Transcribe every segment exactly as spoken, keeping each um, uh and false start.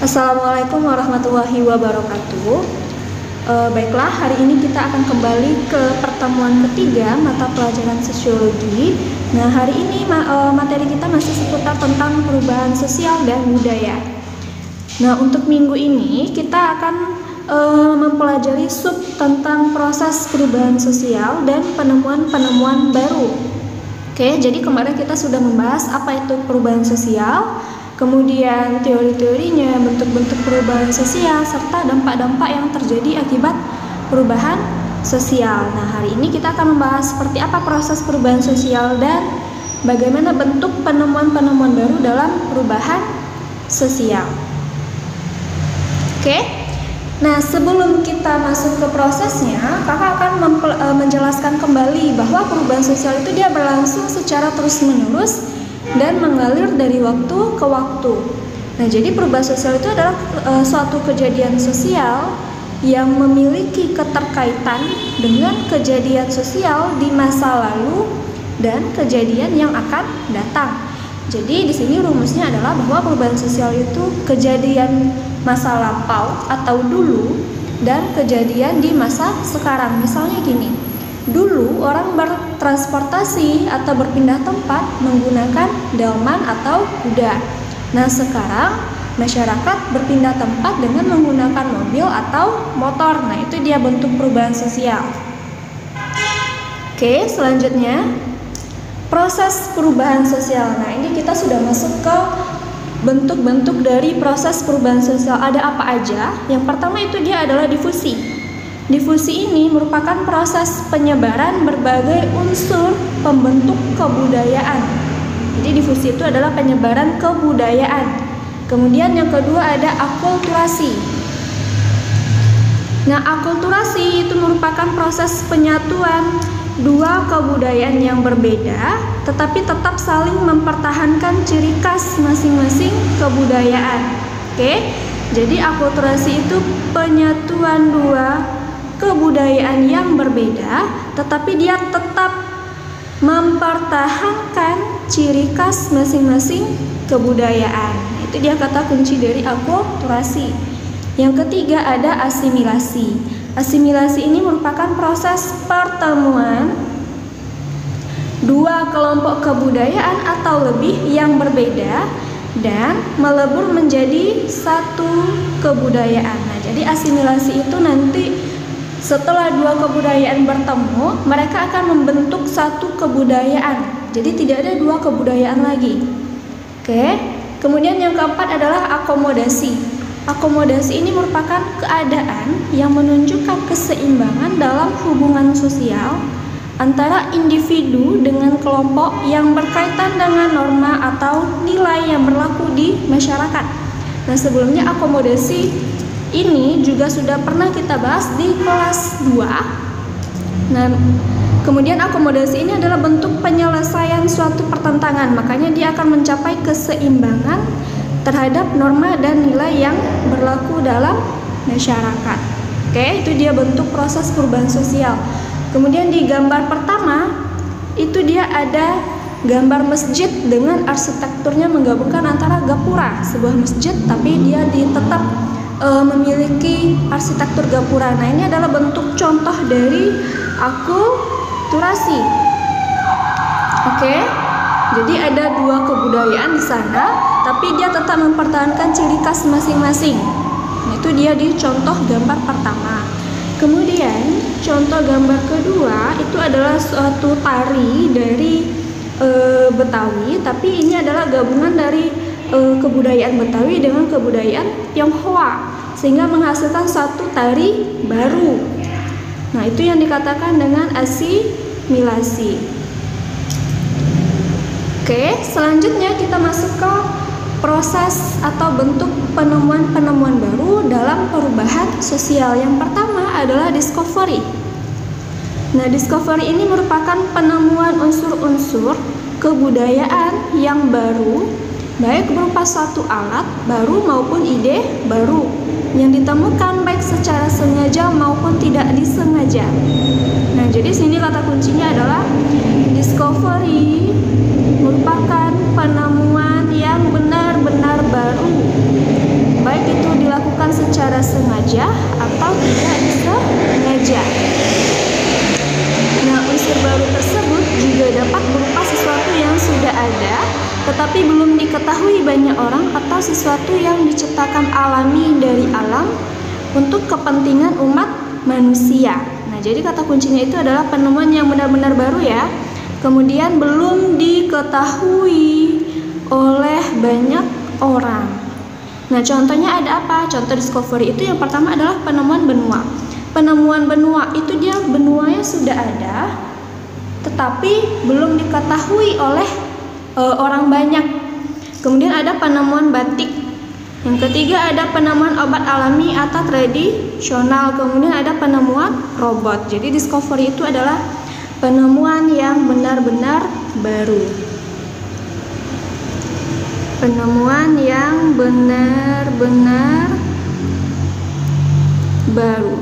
Assalamualaikum warahmatullahi wabarakatuh. E, baiklah, hari ini kita akan kembali ke pertemuan ketiga mata pelajaran sosiologi. Nah, hari ini ma e, materi kita masih seputar tentang perubahan sosial dan budaya. Nah, untuk minggu ini kita akan e, mempelajari sub tentang proses perubahan sosial dan penemuan-penemuan baru. Oke, jadi kemarin kita sudah membahas apa itu perubahan sosial, kemudian teori-teorinya, bentuk-bentuk perubahan sosial, serta dampak-dampak yang terjadi akibat perubahan sosial. Nah, hari ini kita akan membahas seperti apa proses perubahan sosial dan bagaimana bentuk penemuan-penemuan baru dalam perubahan sosial. Oke, nah sebelum kita masuk ke prosesnya, kakak akan menjelaskan kembali bahwa perubahan sosial itu dia berlangsung secara terus-menerus dan mengalir dari waktu ke waktu. Nah, jadi perubahan sosial itu adalah e, suatu kejadian sosial yang memiliki keterkaitan dengan kejadian sosial di masa lalu dan kejadian yang akan datang. Jadi di sini rumusnya adalah bahwa perubahan sosial itu kejadian masa lampau atau dulu dan kejadian di masa sekarang. Misalnya gini, dulu orang bertransportasi atau berpindah tempat menggunakan delman atau kuda. Nah, sekarang masyarakat berpindah tempat dengan menggunakan mobil atau motor. Nah, itu dia bentuk perubahan sosial. Oke, selanjutnya proses perubahan sosial. Nah, ini kita sudah masuk ke bentuk-bentuk dari proses perubahan sosial. Ada apa aja? Yang pertama itu dia adalah difusi. Difusi ini merupakan proses penyebaran berbagai unsur pembentuk kebudayaan. Jadi difusi itu adalah penyebaran kebudayaan. Kemudian yang kedua ada akulturasi. Nah, akulturasi itu merupakan proses penyatuan dua kebudayaan yang berbeda, tetapi tetap saling mempertahankan ciri khas masing-masing kebudayaan. Oke, jadi akulturasi itu penyatuan dua kebudayaan yang berbeda, tetapi dia tetap mempertahankan ciri khas masing-masing kebudayaan. Itu dia kata kunci dari akulturasi. Yang ketiga ada asimilasi. Asimilasi ini merupakan proses pertemuan dua kelompok kebudayaan atau lebih yang berbeda dan melebur menjadi satu kebudayaan. Nah, jadi asimilasi itu nanti setelah dua kebudayaan bertemu, mereka akan membentuk satu kebudayaan. Jadi tidak ada dua kebudayaan lagi. Oke. Kemudian yang keempat adalah akomodasi. Akomodasi ini merupakan keadaan yang menunjukkan keseimbangan dalam hubungan sosial antara individu dengan kelompok yang berkaitan dengan norma atau nilai yang berlaku di masyarakat. Nah, sebelumnya akomodasi ini juga sudah pernah kita bahas di kelas dua. Nah, kemudian akomodasi ini adalah bentuk penyelesaian suatu pertentangan. Makanya dia akan mencapai keseimbangan terhadap norma dan nilai yang berlaku dalam masyarakat. Oke, itu dia bentuk proses perubahan sosial. Kemudian di gambar pertama itu dia ada gambar masjid dengan arsitekturnya menggabungkan antara gapura, sebuah masjid tapi dia tetap e, memiliki arsitektur gapura. Nah, ini adalah bentuk contoh dari akulturasi. Oke, jadi ada dua kebudayaan di sana, tapi dia tetap mempertahankan ciri khas masing-masing. Nah, itu dia di contoh gambar pertama. Kemudian contoh gambar kedua itu adalah suatu tari dari e, Betawi, tapi ini adalah gabungan dari e, kebudayaan Betawi dengan kebudayaan Tionghoa, sehingga menghasilkan satu tari baru. Nah, itu yang dikatakan dengan asimilasi. Oke, selanjutnya kita masuk ke proses atau bentuk penemuan-penemuan baru dalam perubahan sosial. Yang pertama adalah discovery. Nah, discovery ini merupakan penemuan unsur-unsur kebudayaan yang baru, baik berupa suatu alat baru maupun ide baru yang ditemukan baik secara sengaja maupun tidak disengaja. Nah, jadi sini kata kuncinya adalah discovery merupakan penemuan yang benar-benar baru, baik itu diketahui banyak orang atau sesuatu yang diciptakan alami dari alam untuk kepentingan umat manusia. Nah, jadi kata kuncinya itu adalah penemuan yang benar-benar baru ya. Kemudian belum diketahui oleh banyak orang. Nah, contohnya ada apa? Contoh discovery itu yang pertama adalah penemuan benua. Penemuan benua itu dia benuanya sudah ada, tetapi belum diketahui oleh e, orang banyak. Kemudian ada penemuan batik. Yang ketiga ada penemuan obat alami atau tradisional. Kemudian ada penemuan robot. Jadi discovery itu adalah penemuan yang benar-benar baru. Penemuan yang benar-benar baru.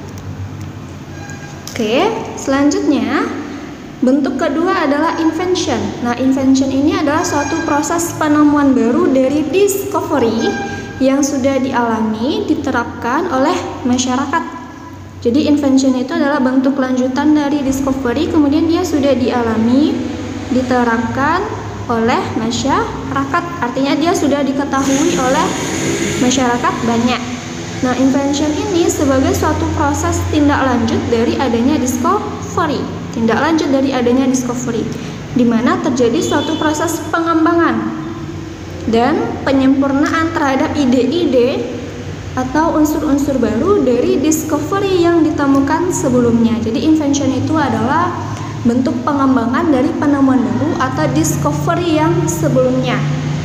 Oke, selanjutnya bentuk kedua adalah invention. Nah, invention ini adalah suatu proses penemuan baru dari discovery yang sudah dialami, diterapkan oleh masyarakat. Jadi invention itu adalah bentuk lanjutan dari discovery, kemudian dia sudah dialami, diterapkan oleh masyarakat. Artinya dia sudah diketahui oleh masyarakat banyak. Nah, invention ini sebagai suatu proses tindak lanjut dari adanya discovery. Tindak lanjut dari adanya discovery, di mana terjadi suatu proses pengembangan dan penyempurnaan terhadap ide-ide atau unsur-unsur baru dari discovery yang ditemukan sebelumnya. Jadi invention itu adalah bentuk pengembangan dari penemuan baru atau discovery yang sebelumnya.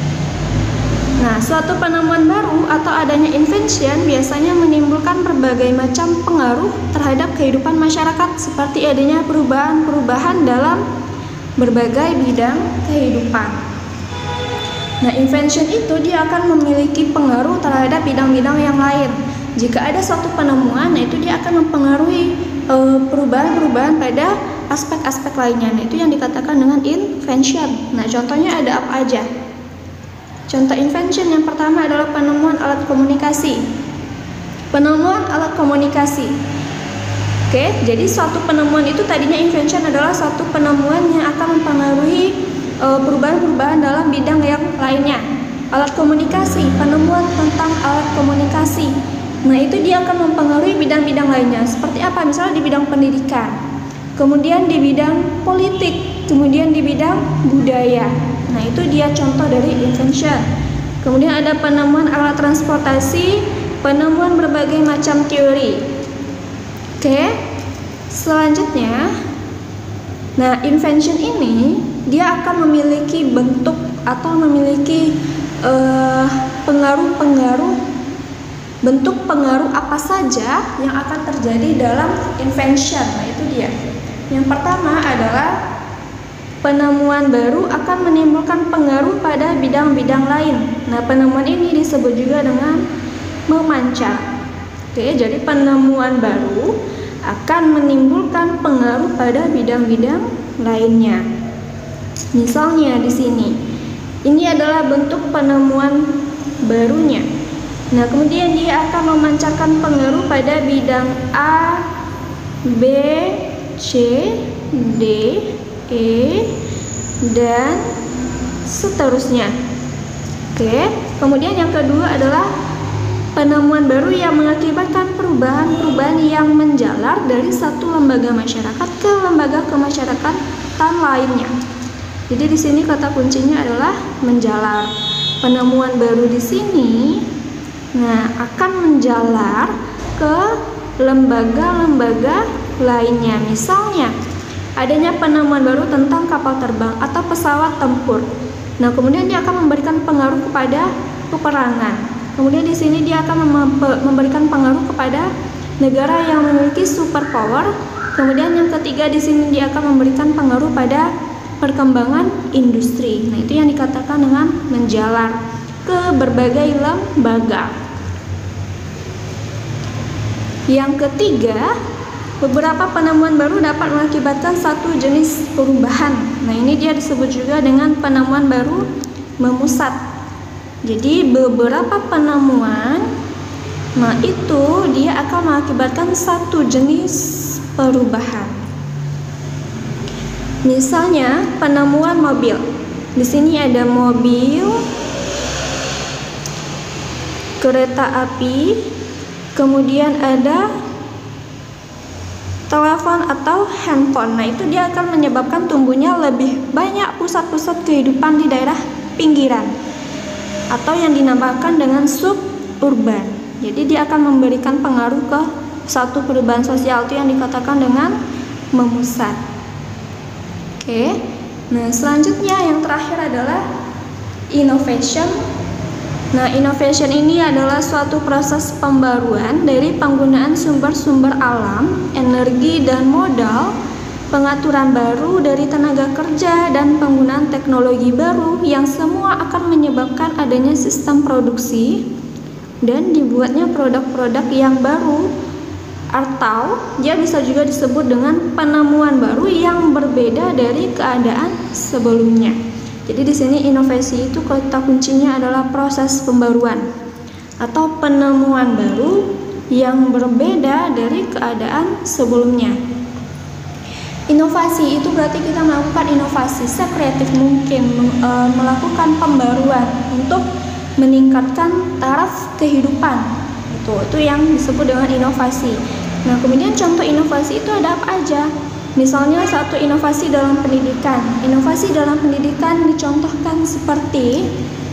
Nah, suatu penemuan baru atau adanya invention biasanya menimbulkan berbagai macam pengaruh terhadap kehidupan masyarakat, seperti adanya perubahan-perubahan dalam berbagai bidang kehidupan. Nah, invention itu dia akan memiliki pengaruh terhadap bidang-bidang yang lain. Jika ada suatu penemuan, nah itu dia akan mempengaruhi e, perubahan-perubahan pada aspek-aspek lainnya. Nah, itu yang dikatakan dengan invention. Nah, contohnya ada apa aja? Contoh invention yang pertama adalah penemuan alat komunikasi. Penemuan alat komunikasi. Oke, jadi suatu penemuan itu tadinya invention adalah suatu penemuan yang akan mempengaruhi e, perubahan-perubahan dalam bidang yang lainnya. Alat komunikasi, penemuan tentang alat komunikasi. Nah, itu dia akan mempengaruhi bidang-bidang lainnya. Seperti apa? Misalnya di bidang pendidikan, kemudian di bidang politik, kemudian di bidang budaya. Nah, itu dia contoh dari invention. Kemudian ada penemuan alat transportasi, penemuan berbagai macam teori. Oke, selanjutnya, nah invention ini dia akan memiliki bentuk atau memiliki uh, pengaruh-pengaruh, bentuk pengaruh apa saja yang akan terjadi dalam invention. Nah, itu dia. Yang pertama adalah penemuan baru akan menimbulkan pengaruh pada bidang-bidang lain. Nah, penemuan ini disebut juga dengan memancar. Oke, jadi penemuan baru akan menimbulkan pengaruh pada bidang-bidang lainnya. Misalnya di sini, ini adalah bentuk penemuan barunya. Nah, kemudian dia akan memancarkan pengaruh pada bidang A, B, C, D, E, dan seterusnya. Oke, kemudian yang kedua adalah penemuan baru yang mengakibatkan perubahan-perubahan yang menjalar dari satu lembaga masyarakat ke lembaga kemasyarakatan lainnya. Jadi di sini kata kuncinya adalah menjalar. Penemuan baru di sini, nah, akan menjalar ke lembaga-lembaga lainnya. Misalnya adanya penemuan baru tentang kapal terbang atau pesawat tempur. Nah, kemudian dia akan memberikan pengaruh kepada peperangan. Kemudian di sini dia akan memberikan pengaruh kepada negara yang memiliki superpower. Kemudian yang ketiga di sini dia akan memberikan pengaruh pada perkembangan industri. Nah, itu yang dikatakan dengan menjalar ke berbagai lembaga. Yang ketiga, beberapa penemuan baru dapat mengakibatkan satu jenis perubahan. Nah, ini dia disebut juga dengan penemuan baru memusat. Jadi beberapa penemuan, nah itu dia akan mengakibatkan satu jenis perubahan. Misalnya penemuan mobil. Di sini ada mobil, kereta api, kemudian ada telepon atau handphone. Nah, itu dia akan menyebabkan tumbuhnya lebih banyak pusat-pusat kehidupan di daerah pinggiran atau yang dinamakan dengan suburban. Jadi dia akan memberikan pengaruh ke satu perubahan sosial, itu yang dikatakan dengan memusat. Oke. Nah, selanjutnya yang terakhir adalah innovation. Nah, innovation ini adalah suatu proses pembaruan dari penggunaan sumber-sumber alam, energi dan modal, pengaturan baru dari tenaga kerja, dan penggunaan teknologi baru yang semua akan menyebabkan adanya sistem produksi dan dibuatnya produk-produk yang baru, atau dia bisa juga disebut dengan penemuan baru yang berbeda dari keadaan sebelumnya. Jadi di sini inovasi itu kata kuncinya adalah proses pembaruan atau penemuan baru yang berbeda dari keadaan sebelumnya. Inovasi itu berarti kita melakukan inovasi sekreatif mungkin, e, melakukan pembaruan untuk meningkatkan taraf kehidupan. Itu itu yang disebut dengan inovasi. Nah, kemudian contoh inovasi itu ada apa aja? Misalnya satu, inovasi dalam pendidikan. Inovasi dalam pendidikan dicontohkan seperti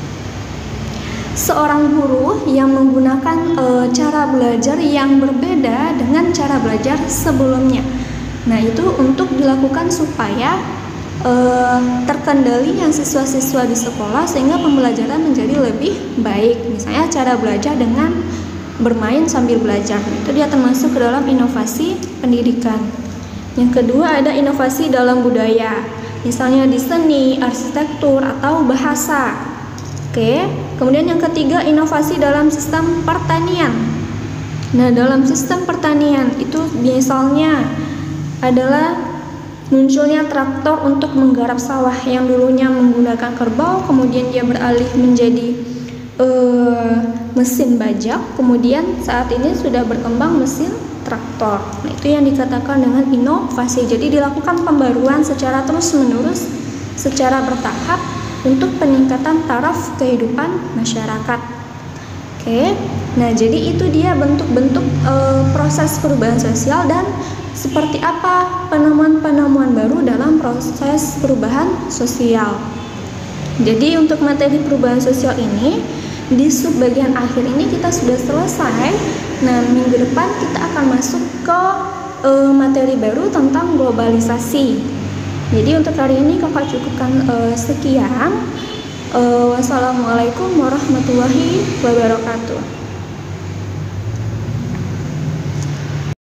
seorang guru yang menggunakan e, cara belajar yang berbeda dengan cara belajar sebelumnya. Nah, itu untuk dilakukan supaya Uh, terkendalinya siswa-siswa di sekolah sehingga pembelajaran menjadi lebih baik. Misalnya cara belajar dengan bermain sambil belajar, itu dia termasuk ke dalam inovasi pendidikan. Yang kedua ada inovasi dalam budaya, misalnya di seni, arsitektur, atau bahasa. Oke. Kemudian yang ketiga inovasi dalam sistem pertanian. Nah, dalam sistem pertanian itu misalnya adalah munculnya traktor untuk menggarap sawah yang dulunya menggunakan kerbau, kemudian dia beralih menjadi uh, mesin bajak, kemudian saat ini sudah berkembang mesin traktor. Nah, itu yang dikatakan dengan inovasi. Jadi dilakukan pembaruan secara terus-menerus, secara bertahap untuk peningkatan taraf kehidupan masyarakat. Oke. Nah, jadi itu dia bentuk-bentuk uh, proses perubahan sosial dan seperti apa penemuan-penemuan baru dalam proses perubahan sosial. Jadi untuk materi perubahan sosial ini di sub bagian akhir ini kita sudah selesai. Nah, minggu depan kita akan masuk ke e, materi baru tentang globalisasi. Jadi untuk hari ini kakak cukupkan e, sekian. E, wassalamualaikum warahmatullahi wabarakatuh.